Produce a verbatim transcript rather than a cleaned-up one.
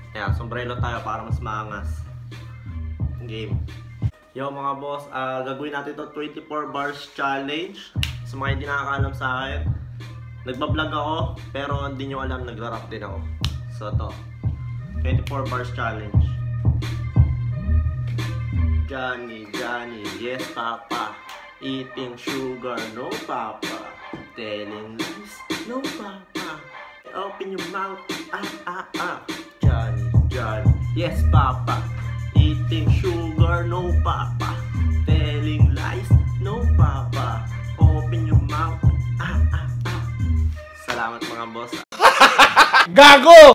Kaya, sombrero tayo para mas maangas. Game. Yo mga boss, uh, gagawin natin ito twenty-four bars challenge. Sa mga hindi nakakaalam sa akin, nagbablog ako, pero hindi nyo alam, nagra-rap din ako. So ito, twenty-four bars challenge. Johnny, Johnny, yes papa. Eating sugar, no papa. Telling lies, no papa. Open your mouth, ah ah ah. Johnny, Johnny, yes papa. Eating sugar, no papa. Telling lies, no papa. Open your mouth, ah ah ah. Salamat mga boss. Gago!